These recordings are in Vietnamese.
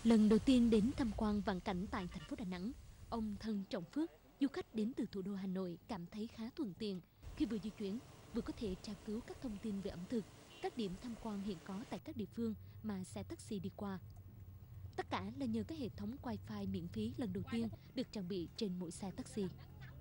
Lần đầu tiên đến tham quan vạn cảnh tại thành phố Đà Nẵng, ông Thân Trọng Phước, du khách đến từ thủ đô Hà Nội cảm thấy khá thuận tiện khi vừa di chuyển, vừa có thể tra cứu các thông tin về ẩm thực, các điểm tham quan hiện có tại các địa phương mà xe taxi đi qua. Tất cả là nhờ cái hệ thống Wi-Fi miễn phí lần đầu tiên được trang bị trên mỗi xe taxi.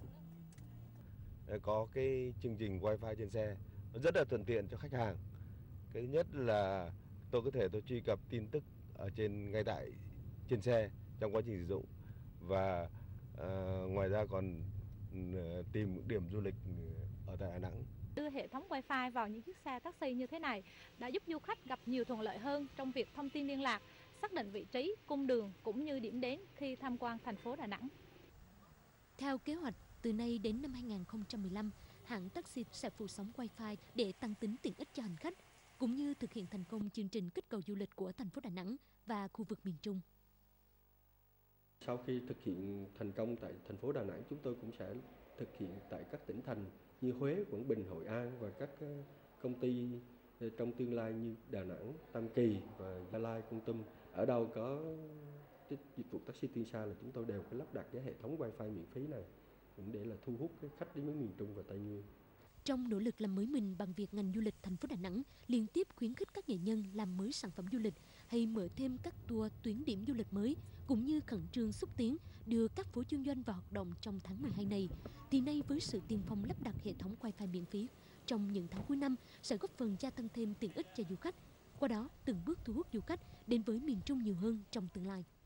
Có cái chương trình Wi-Fi trên xe nó rất là thuận tiện cho khách hàng. Cái thứ nhất là tôi truy cập tin tức ở ngay tại trên xe trong quá trình sử dụng, và ngoài ra còn tìm điểm du lịch ở tại Đà Nẵng. Đưa hệ thống Wi-Fi vào những chiếc xe taxi như thế này đã giúp du khách gặp nhiều thuận lợi hơn trong việc thông tin liên lạc, xác định vị trí, cung đường cũng như điểm đến khi tham quan thành phố Đà Nẵng. Theo kế hoạch, từ nay đến năm 2015, hãng taxi sẽ phủ sóng Wi-Fi để tăng tính tiện ích cho hành khách, cũng như thực hiện thành công chương trình kích cầu du lịch của thành phố Đà Nẵng và khu vực miền Trung. Sau khi thực hiện thành công tại thành phố Đà Nẵng, chúng tôi cũng sẽ thực hiện tại các tỉnh thành như Huế, Quảng Bình, Hội An và các công ty trong tương lai như Đà Nẵng, Tam Kỳ và Gia Lai, Kon Tum. Ở đâu có dịch vụ taxi tiên xa là chúng tôi đều có lắp đặt cái hệ thống Wi-Fi miễn phí này, cũng để là thu hút cái khách đến với miền Trung và Tây Nguyên. Trong nỗ lực làm mới mình bằng việc ngành du lịch thành phố Đà Nẵng liên tiếp khuyến khích các nghệ nhân làm mới sản phẩm du lịch hay mở thêm các tour tuyến điểm du lịch mới, cũng như khẩn trương xúc tiến đưa các phố kinh doanh vào hoạt động trong tháng 12 này, thì nay với sự tiên phong lắp đặt hệ thống Wi-Fi miễn phí trong những tháng cuối năm sẽ góp phần gia tăng thêm tiện ích cho du khách, qua đó từng bước thu hút du khách đến với miền Trung nhiều hơn trong tương lai.